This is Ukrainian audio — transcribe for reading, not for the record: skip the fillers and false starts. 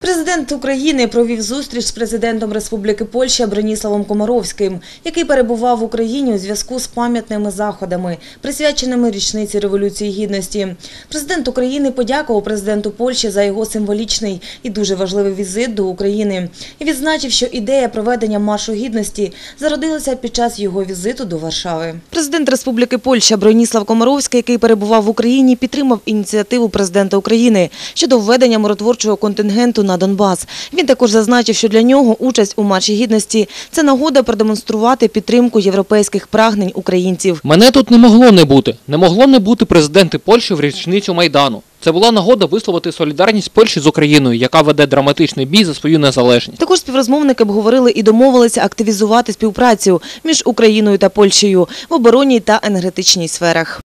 Президент України провів зустріч з президентом Республіки Польща Броніславом Комаровським, який перебував в Україні у зв'язку з пам'ятними заходами, присвяченими річниці Революції Гідності. Президент України подякував президенту Польщі за його символічний і дуже важливий візит до України і відзначив, що ідея проведення Маршу Гідності зародилася під час його візиту до Варшави. Президент Республіки Польща Броніслав Комаровський, який перебував в Україні, підтримав ініціативу президента України щодо введення миротворчого контингенту на Донбас. Він також зазначив, що для нього участь у Марші Гідності – це нагода продемонструвати підтримку європейських прагнень українців. Мене тут не могло не бути. Не могло не бути президента Польщі в річницю Майдану. Це була нагода висловити солідарність Польщі з Україною, яка веде драматичний бій за свою незалежність. Також співрозмовники обговорили і домовилися активізувати співпрацю між Україною та Польщею в оборонній та енергетичній сферах.